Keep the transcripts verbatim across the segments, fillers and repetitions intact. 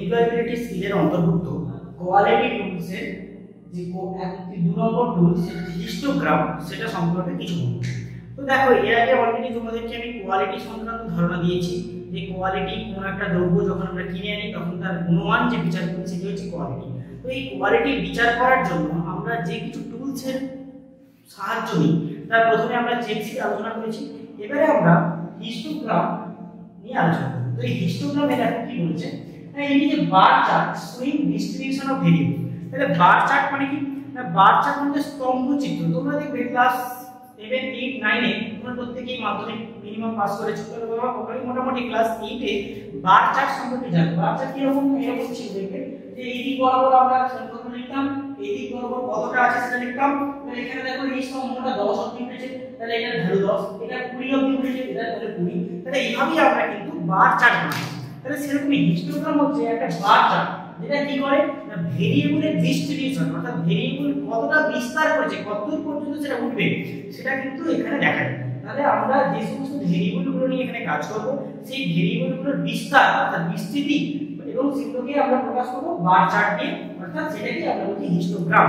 Employability স্কিলের অন্তর্ভুক্ত quality টুলসের যে দু নম্বর টুল সেটা হিস্টোগ্রাম, সেটা সম্পর্কে কিছু বলবো। তো দেখো, এর আগে অলরেডি তোমাদেরকে আমি কোয়ালিটি সংক্রান্ত ধারণা দিয়েছি যে কোয়ালিটি কোনো একটা দ্রব্য যখন আমরা কিনে আনি তখন তার গুণমান যে বিচার করি সেটি হচ্ছে কোয়ালিটি। তো এই কোয়ালিটি বিচার করার জন্য আমরা যে কিছু টুলসের সাহায্য নিই, তার প্রথমে আমরা চেক শীট আলোচনা করেছি, এবারে আমরা হিস্টোগ্রাম নিয়ে আলোচনা করব। তো এই হিস্টোগ্রামে দেখো কি বলছে, না এই যে bar chart showing distribution of variable. তাহলে বার চার্ট মানে কি, না বার চার্ট মানে স্তম্ভ চিত্র। তোমরা দেখবে ক্লাস সেভেন এইট নাইন এ তোমরা প্রত্যেকই মাধ্যমিক মিনিমাম পাস করেছো, তাহলে তোমরা মোটামুটি ক্লাস এইট এ বার চার্ট সম্পর্কে জানো। বার চার্ট কি রকম, এরকম ছিল দেখবে যে এই দিক বরাবর আমরা সংখ্যাগুলো লিখতাম, এই দিক বরাবর কতটা আছে সেটা লিখতাম। তাহলে এখানে দেখো এই স্তম্ভটা দশ অবধি উঠেছে, তাহলে এটার ভ্যালু দশ, এটা কুড়ি অবধি উঠেছে, এটা তাহলে কুড়ি। তাহলে এইভাবেই আমরা কিন্তু বার চার্ট বানাই। তাহলে সেরকমই হিস্টোগ্রাম হচ্ছে একটা বার চার্ট যেটা কি করে, না ভেরিয়েবলের ডিস্ট্রিবিউশন, অর্থাৎ ভেরিয়েবল কতটা বিস্তার করেছে, কতদূর পর্যন্ত সেটা উঠবে সেটা কিন্তু এখানে দেখায়। তাহলে আমরা যে সমস্ত ভেরিয়েবলগুলো নিয়ে এখানে কাজ করব, সেই ভেরিয়েবলগুলোর বিস্তার অর্থাৎ বিস্তৃতি এবং সেগুলোকে আমরা প্রকাশ করব বার চার্ট দিয়ে, অর্থাৎ সেটাকে আমরা বলি হিস্টোগ্রাম।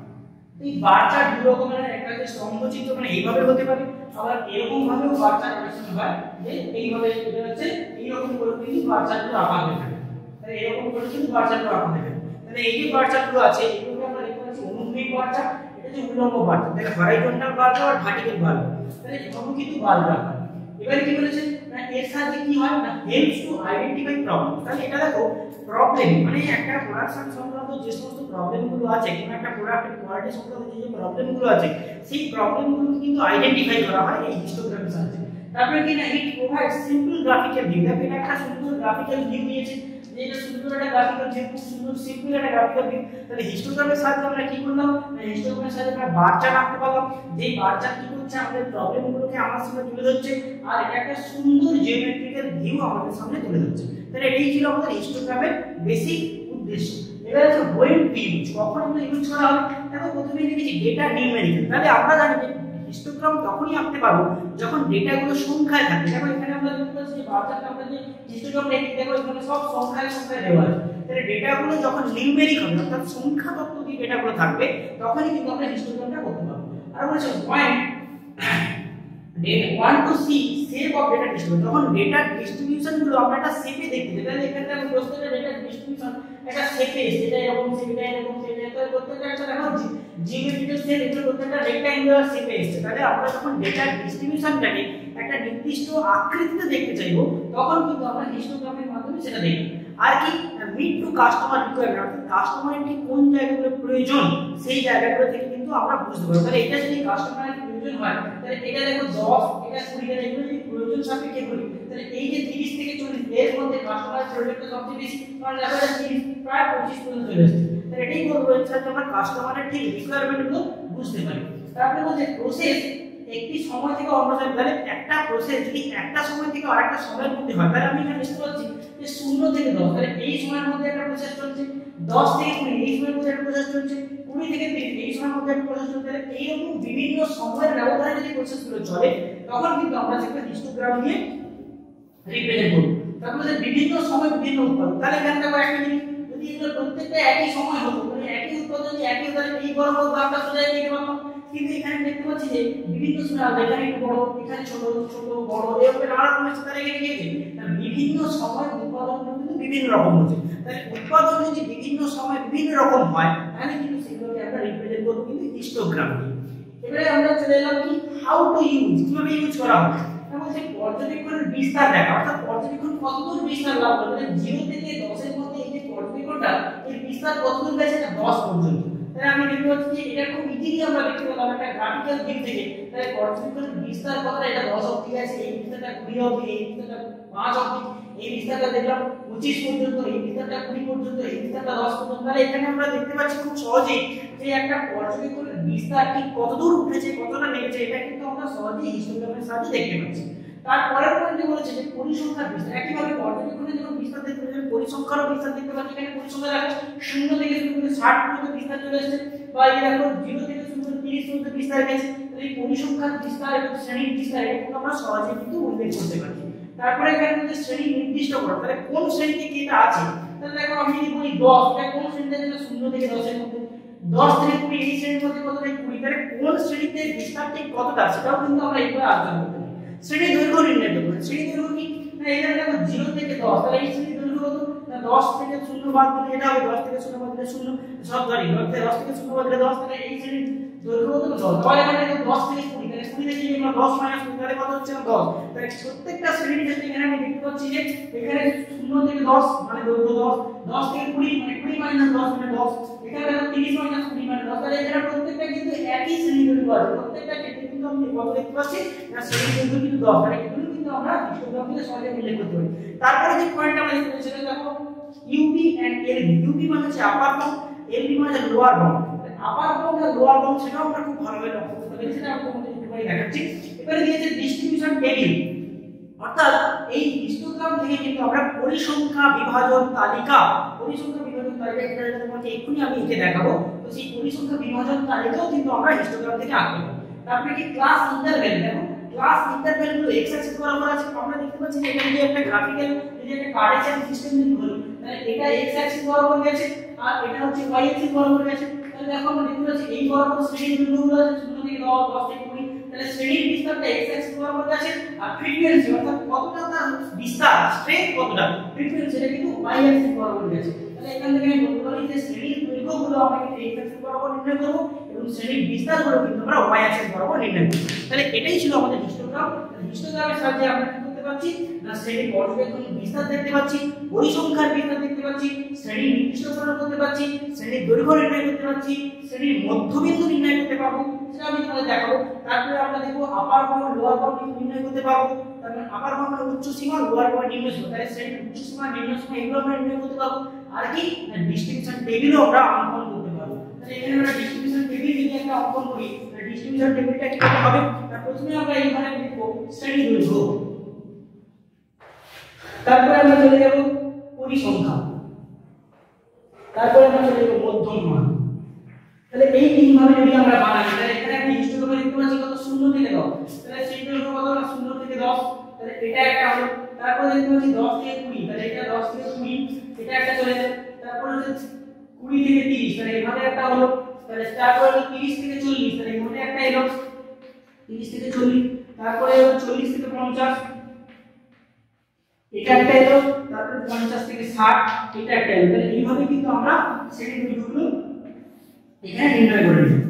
এই বার চার্ট দুই রকমের, একটা হচ্ছে স্তম্ভচিত্র, মানে এইভাবে হতে পারে, আবার এরকম ভাবেও বার চার্ট অনেক সময় হয় যে এইভাবে, এটা হচ্ছে এইরকম করে কিন্তু বার চার্টগুলো আঁকা হয়ে থাকে। তাহলে এরকম করে কিন্তু বার চার্টগুলো আঁকা হয়ে থাকে। তাহলে এই যে বার চার্টগুলো আছে এগুলোকে আমরা দেখতে পাচ্ছি অনুভূমিক বার চার্ট, এটা যে উল্লম্ব বার চার্ট, দেখো হরাইজন্টাল বার চার্ট আর ভার্টিক্যাল বার চার্ট। তাহলে এভাবে কিন্তু বার চার্ট হয়। এবারে কি বলেছে, না এর সাহায্যে কি হয়, না হেল্পস টু আইডেন্টিফাই প্রবলেম। তাহলে এটা দেখো প্রবলেম মানে একটা প্রোডাকশন সংক্রান্ত যে সমস্ত প্রবলেমগুলো আছে, কিংবা একটা প্রোডাক্টের কোয়ালিটি সংক্রান্ত যে প্রবলেমগুলো আছে, সেই প্রবলেমগুলোকে কিন্তু আইডেন্টিফাই করা হয় এই হিস্টোগ্রামের সাহায্যে। তারপরে কি না, it provides simple graphical view. দেখো এটা একটা সুন্দর গ্রাফিক্যাল ভিউ দিয়েছে, যে এটা সুন্দর একটা গ্রাফিক্যাল ভিউ, খুব সুন্দর সিম্পল একটা গ্রাফিক্যাল ভিউ। তাহলে হিস্টোগ্রামের সাহায্যে আমরা কি করলাম, হিস্টোগ্রামের সাহায্যে আমরা বার চার্ট আঁকতে পারলাম, যেই বার চার্ট কি করছে, আমাদের প্রবলেমগুলোকে আমার সামনে তুলে ধরছে, আর এটা একটা সুন্দর জিওমেট্রিক্যাল ভিউ আমাদের সামনে তুলে ধরছে। তাহলে এটাই ছিল আমাদের হিস্টোগ্রামের বেসিক উদ্দেশ্য। এবার আছে হোয়েন টু ইউজ, কখন আমরা ইউজ করা হবে। দেখো প্রথমে লিখেছি ডেটা নিউমেরিক্যাল। তাহলে আমরা জানি যে হিস্টোগ্রাম তখনই আঁকতে পারবো যখন ডেটাগুলো সংখ্যায় থাকে। দেখো এখানে আমরা দেখতে পাচ্ছি যে বার চার্টে আমরা যে হিস্টোগ্রাম দেখি, দেখো এখানে সব সংখ্যায় সংখ্যায় দেওয়া আছে। তাহলে ডেটাগুলো যখন নিউমেরিক হবে, অর্থাৎ সংখ্যা তত্ত্ব দিয়ে ডেটাগুলো থাকবে, তখনই কিন্তু আমরা হিস্টোগ্রামটা করতে পারবো। আর বলছে point data one two see shape of data distribution, যখন ডেটা ডিস্ট্রিবিউশন গুলো আমরা একটা শেপে দেখতে পাই। তাহলে এখানে আমরা প্রত্যেকটা ডেটা ডিস্ট্রিবিউশন একটা শেপে এসে, এটা এরকম শেপ, এটা এরকম শেপ, এটা প্রত্যেকটা একটা দেখো জিওমেট্রিক্যাল শেপ, এটা প্রত্যেকটা রেক্ট্যাঙ্গুলার শেপে এসে। তাহলে আমরা যখন ডেটা ডিস্ট্রিবিউশনটাকে একটা নির্দিষ্ট আকৃতিতে দেখতে চাইবো, তখন কিন্তু আমরা হিস্টোগ্রামের মাধ্যমে সেটা দেখব। আর কি, মিট টু কাস্টমার রিকোয়ারমেন্ট, অর্থাৎ কাস্টমারের ঠিক কোন জায়গাগুলো প্রয়োজন সেই জায়গাগুলো থেকে কিন্তু আমরা বুঝতে পারবো। তাহলে এটা যদি কাস্টমারের প্রয়োজন হয়, তাহলে এটা দেখো দশ, এটা কুড়ি, এগুলো যদি প্রয়োজন সাপেক্ষে করি, তাহলে এই যে তিরিশ থেকে চল্লিশ এর মধ্যে কাস্টমারের প্রয়োজনটা সবচেয়ে বেশি, কারণ দেখো এটা তিরিশ প্রায় পঁচিশ পর্যন্ত চলে আসছে। তাহলে এটাই বলবো যে আমরা কাস্টমারের ঠিক রিকোয়ারমেন্টগুলো বুঝতে পারি। তারপরে বলছে প্রসেস একটি সময় থেকে অন্য সময়, তাহলে একটা প্রসেস যদি একটা সময় থেকে আরেকটা সময়ের মধ্যে হয়, তাহলে আমি এখানে লিখতে পাচ্ছি যে শূন্য থেকে দশ, তাহলে এই সময়ের মধ্যে একটা প্রসেস চলছে, দশ থেকে কুড়ি এই সময়ের মধ্যে একটা প্রসেস চলছে, কুড়ি থেকে তিরিশ এই সময়ের মধ্যে একটা প্রসেস চলছে। তাহলে এইরকম বিভিন্ন সময়ের ব্যবধানে যদি প্রসেসগুলো চলে, তখন কিন্তু আমরা সেটা হিস্টোগ্রাম দিয়ে রিপ্রেজেন্ট করব। তারপরে বিভিন্ন সময় বিভিন্ন উৎপাদন, তাহলে এখানে দেখো একটা জিনিস, যদি এগুলো প্রত্যেকটা একই সময় হতো, মানে একই উৎপাদন যদি একই, তাহলে এই বরাবর গ্রাফটা সোজা দিতে পারতাম। কিন্তু এখানে দেখতে পাচ্ছি যে বিভিন্ন সময় এখানে একটু বড়, এখানে ছোট, ছোট বড়, এভাবে নানা রকম আছে। তাহলে এখানে কি হচ্ছে, বিভিন্ন সময় উৎপাদন কিন্তু বিভিন্ন রকম হচ্ছে। তাহলে উৎপাদন যদি বিভিন্ন সময় বিভিন্ন রকম হয়, তাহলে কিন্তু সেগুলোকে আমরা রিপ্রেজেন্ট করব কিন্তু হিস্টোগ্রাম দিয়ে। এবারে আমরা চলে এলাম কি হাউ টু ইউজ, কিভাবে ইউজ করা হবে। যেমন যে পর্যবেক্ষণের বিস্তার দেখা, অর্থাৎ পর্যবেক্ষণ কতদূর বিস্তার লাভ করে, মানে জিরো থেকে দশ এর মধ্যে এই যে পর্যবেক্ষণটা, এর বিস্তার কতদূর গেছে, না দশ পর্যন্ত। তাহলে আমি দেখতে পাচ্ছি যে এটা খুব ইজিলি আমরা দেখতে পেলাম একটা গ্রাফিক্যাল ভিউ থেকে। তাহলে পর্যবেক্ষণের বিস্তার কতটা, এটা দশ অবধি আছে, এই বিস্তারটা কুড়ি অবধি, এই বিস্তারটা পাঁচ অবধি, এই বিস্তারটা দেখলাম পঁচিশ পর্যন্ত, এই বিস্তারটা কুড়ি পর্যন্ত, এই বিস্তারটা দশ পর্যন্ত। তাহলে এখানে আমরা দেখতে পাচ্ছি খুব সহজেই যে একটা পর্যবেক্ষণের বিস্তার ঠিক কতদূর উঠেছে, কতটা নেমেছে, এটা কিন্তু আমরা সহজেই হিস্টোগ্রামের সাহায্যে দেখতে পাচ্ছি। তারপরের পয়েন্টে বলেছে যে পরিসংখ্যার বিস্তার, একইভাবে পর্যবেক্ষণে যখন বিস্তার দেখতে পাচ্ছি, পরিসংখ্যারও বিস্তার দেখতে পাচ্ছি। এখানে পরিসংখ্যা দেখো শূন্য থেকে শুরু করে ষাট পর্যন্ত বিস্তার চলে এসেছে, বা এই দেখো জিরো থেকে শুরু করে তিরিশ পর্যন্ত বিস্তার গেছে। তাহলে এই পরিসংখ্যার বিস্তার এবং শ্রেণীর বিস্তার এটা কিন্তু আমরা সহজেই কিন্তু উল্লেখ করতে পারি। তারপরে এখানে মধ্যে শ্রেণী নির্দিষ্ট করা, তাহলে কোন শ্রেণীতে কি এটা আছে, তাহলে দেখো আমি যদি বলি দশ, এটা কোন শ্রেণীতে যেটা শূন্য থেকে দশ এর মধ্যে, দশ থেকে কুড়ি এই শ্রেণীর মধ্যে কত থেকে কুড়ি, তাহলে কোন শ্রেণীতে বিস্তার ঠিক কতটা সেটাও কিন্তু আমরা এইভাবে আলোচনা করতে পারি। শ্রেণী দৈর্ঘ্য নির্ণয় করব, শ্রেণী দৈর্ঘ্য কি না এখানে দেখো শূন্য থেকে দশ, তাহলে এই শ্রেণী দৈর্ঘ্য কত না দশ থেকে শূন্য বাদ দিলে এটা হবে দশ থেকে শূন্য বাদ দিলে শূন্য, সব ধরি দশ থেকে শূন্য বাদ দিলে দশ, তাহলে এই শ্রেণী দৈর্ঘ্য কত দশ। তাহলে এখানে দেখো দশ থেকে কুড়ি, তাহলে কুড়ি থেকে যদি আমরা দশ মাইনাস করি তাহলে কত হচ্ছে না দশ। তাহলে প্রত্যেকটা শ্রেণীর ক্ষেত্রে এখানে আমি দেখতে পাচ্ছি যে এখানে শূন্য থেকে দশ মানে দৈর্ঘ্য দশ, দশ থেকে কুড়ি মানে কুড়ি মাইনাস দশ মানে দশ, এখানে দেখো ত্রিশ মাইনাস কুড়ি মানে দশ। তাহলে এখানে প্রত্যেকটা কিন্তু একই শ্রেণী দৈর্ঘ্য আছে, প্রত্যেকটা ক্ষেত্রে কিন্তু আমি কত দেখতে পাচ্ছি না শ্রেণী দৈর্ঘ্য কিন্তু দশ। তাহলে এগুলো কিন্তু আমরা হিস্টোগ্রাম থেকে সহজে উল্লেখ করতে পারি। তারপরে যে পয়েন্টটা আমরা দেখতে পাচ্ছি সেটা দেখো ইউপি এন্ড এলবি। ইউপি মানে হচ্ছে আপার বাউন্ড, এলবি মানে হচ্ছে লোয়ার বাউন্ড। আপার বাউন্ড আর লোয়ার বাউন্ড সেটাও আমরা খুব ভালোভাবে লক্ষ্য করতে পারি, সেটা আমি তোমাদের একটুখানি দেখাচ্ছি। এবারে দিয়েছে ডিস্ট্রিবিউশন টেবিল, অর্থাৎ এই হিস্টোগ্রাম থেকে কিন্তু আমরা পরিসংখ্যা বিভাজন তালিকা, পরিসংখ্যা বিভাজন তালিকা এটা তোমাকে এক্ষুনি আমি এঁকে দেখাবো। তো সেই পরিসংখ্যা বিভাজন তালিকাও কিন্তু আমরা হিস্টোগ্রাম থেকে আঁকতে পারি। তারপরে কি ক্লাস ইন্টারভ্যাল, দেখো ক্লাস ইন্টারভ্যাল গুলো এক্স অ্যাক্সিস বরাবর আছে, আমরা দেখতে পাচ্ছি যে এখানে যে একটা গ্রাফিক্যাল যে একটা কার্টেসিয়ান সিস্টেম যদি বলি তাহলে এটা এক্স অ্যাক্সিস বরাবর গেছে আর এটা হচ্ছে ওয়াই অ্যাক্সিস বরাবর গেছে। তাহলে দেখো আমরা দেখতে পাচ্ছি এই বরাবর শ্রেণীর বিন্দুগুলো আছে শূন্য থেকে দশ, দশ থেকে কুড়ি, তাহলে শ্রেণীর বিস্তারটা এক্স অ্যাক্সিস বরাবর গেছে আর ফ্রিকোয়েন্সি অর্থাৎ কতটা তার বিস্তার স্ট্রেংথ কতটা ফ্রিকোয়েন্সি এটা কিন্তু ওয়াই অ্যাক্সিস বরাবর গেছে। তাহলে এখান থেকে আমি বলতে পারি যে শ্রেণীর দৈর্ঘ্যগুলো আমরা কিন্তু এক্স অ্যাক্সিস বরাবর নির্ণয় করব এবং শ্রেণীর বিস্তারগুলো কিন্তু আমরা ওয়াই অ্যাক্সিস বরাবর নির্ণয় করব। তাহলে এটাই ছিল আমাদের হিস্টোগ্রাম। হিস্টোগ্রামের সাহায্যে আমরা কি করতে পারছি না শ্রেণীর পর্যবেক্ষণ বিস্তার দেখতে পাচ্ছি, পরিসংখ্যার বিস্তার দেখতে পাচ্ছি, শ্রেণী নির্দিষ্টকরণ করতে পারছি, শ্রেণীর দৈর্ঘ্য নির্ণয় করতে পারছি, শ্রেণীর মধ্যবিন্দু নির্ণয় করতে পারবো, সেটা আমি তোমাদের দেখাবো। তারপরে আমরা দেখব আপার বাউন্ড লোয়ার বাউন্ড নির্ণয় করতে পারবো। তারপরে আপার বাউন্ড মানে উচ্চ সীমা, লোয়ার বাউন্ড নিম্ন সীমা, তাহলে শ্রেণীর উচ্চ সীমা নিম্ন সীমা এগুলো আমরা নির্ণয় করতে পারবো। আর কি না ডিস্ট্রিবিউশন টেবিলও আমরা অঙ্কন করতে পারবো। তাহলে এখানে আমরা ডিস্ট্রিবিউশন টেবিল যদি একটা অঙ্কন করি তাহলে ডিস্ট্রিবিউশন টেবিলটা কি হবে না প্রথমে আমরা এইখানে লিখব শ্রেণী দৈর্ঘ্য, তারপরে আমরা চলে যাব পরিসংখ্যা, তারপরে আমরা চলে যাব মধ্যম মান। তাহলে এই তিন ভাবে যদি আমরা বানাই তাহলে এখানে একটা হিস্টোগ্রাম দেখতে পাচ্ছি কত শূন্য থেকে দশ, তাহলে সেই দৈর্ঘ্য কত না শূন্য থেকে দশ, তাহলে এটা একটা হলো। তারপরে দেখতে পাচ্ছি দশ থেকে কুড়ি, তাহলে এটা দশ থেকে কুড়ি এটা একটা চলে যাবে। তারপরে হচ্ছে কুড়ি থেকে ত্রিশ, তাহলে এখানে একটা হলো। তাহলে তারপরে হলো ত্রিশ থেকে চল্লিশ, তাহলে এখানে একটা এলো ত্রিশ থেকে চল্লিশ। তারপরে হলো চল্লিশ থেকে পঞ্চাশ এটা একটা এলো। তারপরে পঞ্চাশ থেকে ষাট এটা একটা এলো। তাহলে এইভাবে কিন্তু আমরা শ্রেণী দৈর্ঘ্যগুলো এখানে নির্ণয় করে নিই।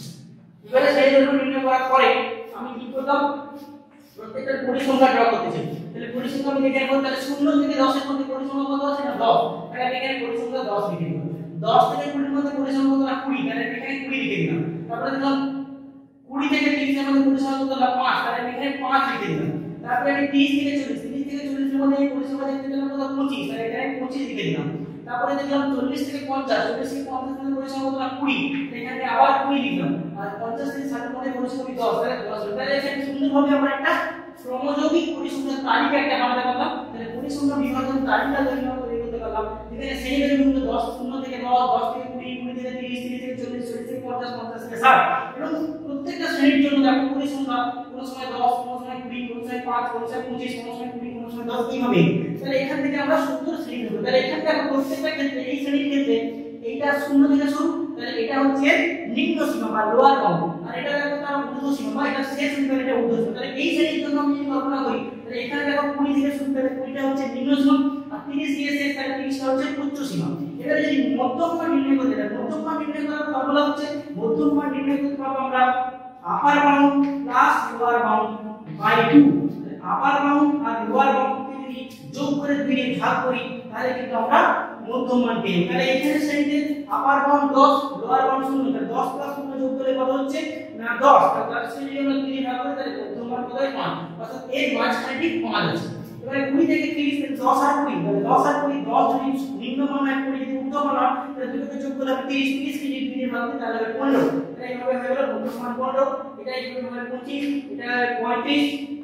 এবারে শ্রেণী দৈর্ঘ্য নির্ণয় করার পরে আমি কি করলাম প্রত্যেকটা পরিসংখ্যা ড্র করতে চাই। তাহলে পরিসংখ্যা আমি লিখে নেব, তাহলে শূন্য থেকে দশ এর মধ্যে পরিসংখ্যা কত আছে না দশ, তাহলে আমি এখানে পরিসংখ্যা দশ লিখে দেব। দশ থেকে কুড়ি এর মধ্যে পরিসংখ্যা কত না কুড়ি, তাহলে আমি এখানে কুড়ি লিখে দিলাম। তারপরে দেখলাম কুড়ি থেকে ত্রিশ এর মধ্যে পরিসংখ্যা কত না পাঁচ, তাহলে আমি এখানে পাঁচ লিখে দিলাম। তারপরে আমি ত্রিশ থেকে চল্লিশ, ত্রিশ থেকে চল্লিশ এর মধ্যে পরিসংখ্যা দেখতে পেলাম কত পঁচিশ, তাহলে এখানে পঁচিশ লিখে দিলাম। তারপরে দেখলাম চল্লিশ থেকে পঞ্চাশ, চল্লিশ থেকে পঞ্চাশ এর মধ্যে পরিসংখ্যা কত না কুড়ি, এখানে আবার কুড়ি লিখলাম। আর পঞ্চাশ থেকে ষাট এর মধ্যে পরিসংখ্যা দশ, তাহলে দশ। তাহলে এখানে সুন্দরভাবে আমরা একটা ক্রমযৌগিক পরিসংখ্যার তালিকা একটা বানাতে পারলাম। তাহলে পরিসংখ্যা বিভাজন তালিকা তৈরি করতে পারলাম, যেখানে শ্রেণী দৈর্ঘ্য দশ, শূন্য থেকে দশ, দশ থেকে কুড়ি, কুড়ি থেকে ত্রিশ, ত্রিশ থেকে চল্লিশ, চল্লিশ থেকে পঞ্চাশ, পঞ্চাশ থেকে ষাট এবং প্রত্যেকটা শ্রেণীর জন্য দেখো পরিসংখ্যা কোন সময় দশ, কোন সময় কুড়ি, কোন সময় পাঁচ, কোন সময় পঁচিশ, কোন সময় কুড়ি, কোন সময় দশ এইভাবে। তাহলে এখান থেকে আমরা সুন্দর শ্রেণী দেব। তাহলে এখান থেকে প্রত্যেকটা ক্ষেত্রে এই শ্রেণীর ক্ষেত্রে এইটা শূন্য থেকে শুরু, তাহলে এটা হচ্ছে নিম্ন সীমা বা লোয়ার বাউন্ড, আর এটা দেখো তার ঊর্ধ্ব সীমা বা এটা শেষ সীমা, এটা ঊর্ধ্ব সীমা। তাহলে এই শ্রেণীর জন্য আমি যদি কল্পনা করি তাহলে এখানে দেখো কুড়ি থেকে শুরু, তাহলে কুড়িটা হচ্ছে নিম্ন সীমা আর ত্রিশ দিয়ে শেষ, তাহলে ত্রিশটা হচ্ছে উচ্চ সীমা। এবারে যদি মধ্যম মান নির্ণয় করতে চাই, মধ্যম মান নির্ণয় করার ফর্মুলা হচ্ছে মধ্যম মান নির্ণয় করতে পারবো আমরা upper bound plus lower bound by two. Upper bound আর লোয়ার বাউন্ডকে যদি যোগ করে দুই দিয়ে ভাগ করি তাহলে কিন্তু আমরা মধ্যম মান পেয়ে। তাহলে এখানে শ্রেণীতে আপার বাউন্ড দশ, লোয়ার বাউন্ড শূন্য, তাহলে দশ প্লাস শূন্য যোগ করলে কত হচ্ছে না দশ। তাহলে শ্রেণীতে আমরা দুই দিয়ে ভাগ করি তাহলে মধ্যম মান কত হয় পাঁচ, অর্থাৎ এর মাঝখানে ঠিক পাঁচ আছে। এবারে কুড়ি থেকে ত্রিশ, দশ আর কুড়ি, তাহলে দশ আর কুড়ি, দশ যদি নিম্ন মান হয়, কুড়ি যদি ঊর্ধ্ব মান হয়, তাহলে দুটোকে যোগ করলে ত্রিশ, ত্রিশ কে যদি দুই দিয়ে ভাগ করি তাহলে হবে পনেরো। তাহলে এইভাবে হয়ে গেল মধ্যম মান পনেরো, এটা এইভাবে হবে পঁচিশ, এটা হবে পঁয়ত্রিশ,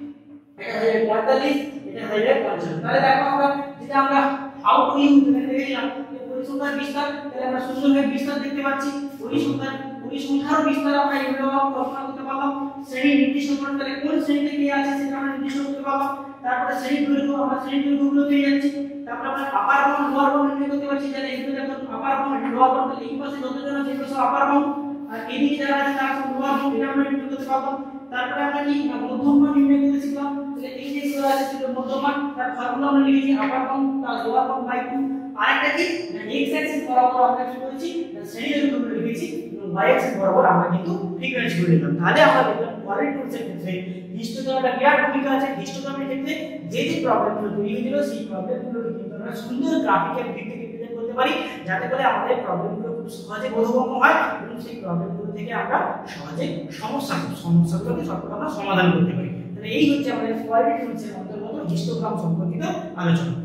এটা হয়ে যাবে পঁয়তাল্লিশ, এটা হয়ে যাবে পঞ্চান্ন। তাহলে দেখো আমরা যেটা আমরা হাউ টু ইউজ এখানে দেখলাম যে পরিসংখ্যার বিস্তার, তাহলে আমরা সুন্দরভাবে বিস্তার দেখতে পাচ্ছি। পরিসংখ্যার পরিসংখ্যার বিস্তার আমরা এইভাবে কল্পনা করতে পারলাম। শ্রেণী নির্দিষ্ট করতে তাহলে কোন শ্রেণীতে কে আছে সেটা আমরা নির্দিষ্ট করতে পারলাম। তারপরে শ্রেণী দৈর্ঘ্য, আমরা শ্রেণী দৈর্ঘ্যগুলো পেয়ে যাচ্ছি। তারপর আমরা আপার বাউন্ড লোয়ার বাউন্ড নির্ণয় করতে পারছি। তাহলে এখানে দেখো আপার বাউন্ড লোয়ার বাউন্ড, তাহলে এই পাশে যতজন আছে এগুলো সব আপার বাউন্ড আর এদিকে যারা আছে তারা সব লোয়ার বাউন্ড, এটা আমরা নির্ণয় করতে পারবো। তারপরে আমরা কি মধ্যমান নির্ণয় করতে শিখলাম। তাহলে এই যে গুলো আছে সেগুলো মধ্যমান, তার ফর্মুলা আমরা লিখেছি upper bound plus lower bound by two. আরেকটা কি এক্স অ্যাক্সিস বরাবর আমরা কি করেছি শ্রেণীবিন্দুগুলো লিখেছি এবং ওয়াই অ্যাক্সিস বরাবর আমরা কিন্তু ফ্রিকোয়েন্সি গুলো লিখলাম। তাহলে আমরা দেখলাম কোয়ালিটি টুলসের ক্ষেত্রে হিস্টোগ্রামটা বিরাট ভূমিকা আছে। হিস্টোগ্রামের ক্ষেত্রে যে যে প্রবলেমগুলো তৈরি হয়েছিল সেই প্রবলেমগুলোকে কিন্তু আমরা সুন্দর গ্রাফিক্যাল ভিত্তিতে রিপ্রেজেন্ট করতে পারি, যাতে করে আমাদের প্রবলেমগুলো খুব সহজে বোধগম্য হয় এবং সেই প্রবলেমগুলো থেকে আমরা সহজে সমস্যা সমস্যাগুলোকে সবগুলো আমরা সমাধান করতে পারি। তাহলে এই হচ্ছে আমাদের কোয়ালিটি টুলসের অন্তর্গত হিস্টোগ্রাম সম্পর্কিত আলোচনা।